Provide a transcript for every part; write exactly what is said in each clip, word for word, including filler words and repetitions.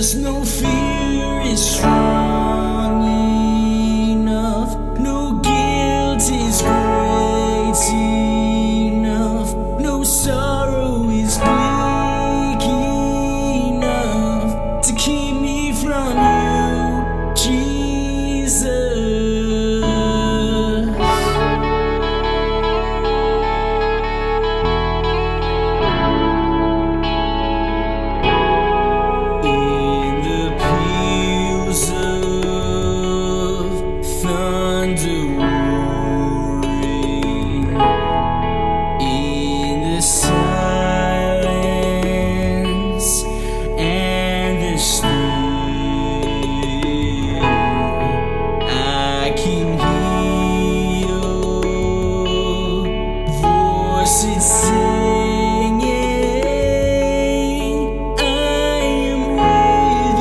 no fear is strong enough, no guilt is great enough, no sorrow is bleak enough to keep me from you, Jesus. In the peals of thunder roaring, in the silence and the still, I can hear your voices singing, I am with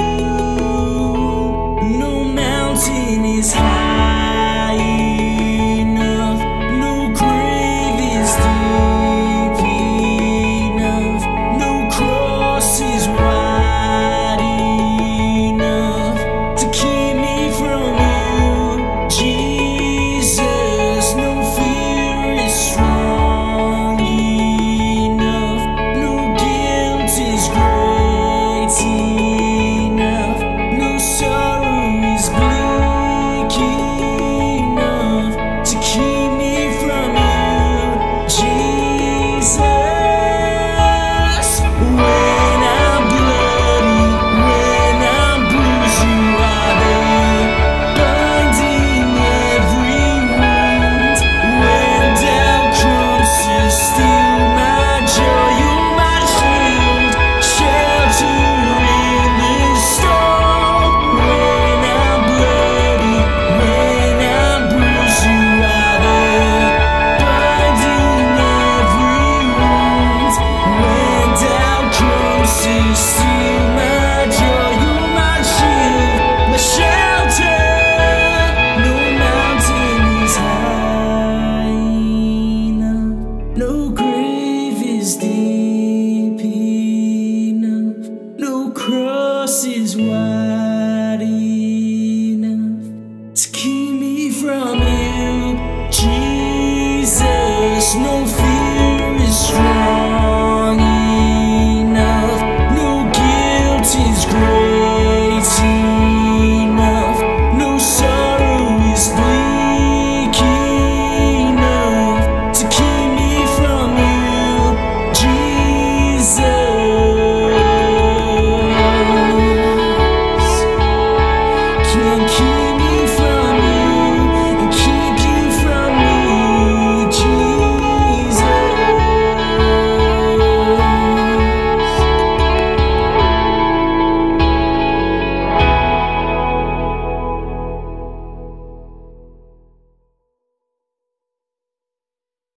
you. No mountain is high enough, no grave is deep enough, no cross is wide enough to keep me from you, Jesus. No fear is strong enough, no guilt is great enough, no sorrow is bleak enough to keep me from you, Jesus. When I'm bloody, when I'm bruised, you are there, binding every wound. When doubt comes to steal my joy, you're my shield, shelter in the storm. When I'm bloody, when I'm bruised, you are there, binding every wound. When doubt comes to steal my joy, you're my shield, my shelter. No mountain is high enough, no grave is deep enough, no cross is wide